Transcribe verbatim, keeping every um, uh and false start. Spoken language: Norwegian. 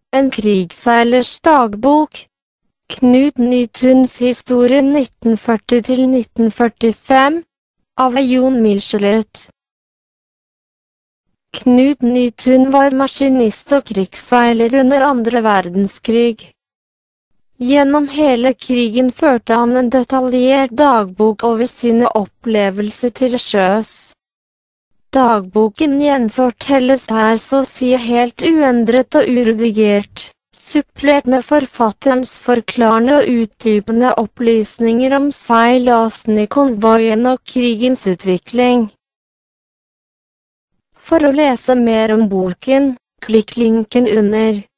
En krigsseilers dagbok. Knut Nytuns historie nitten førti til nitten førtifem, av Jon Michelet. Knut Nytun var maskinist og krigsseiler under andre verdenskrig. Gjennom hele krigen førte han en detaljert dagbok over sine opplevelser til sjøs. Dagboken gjenfortelles her så å si helt uendret og uredigert, supplert med forfatterens forklarende og utdypende opplysninger om seilasen i konvoien og krigens utvikling. For å lese mer om boken, klikk linken under.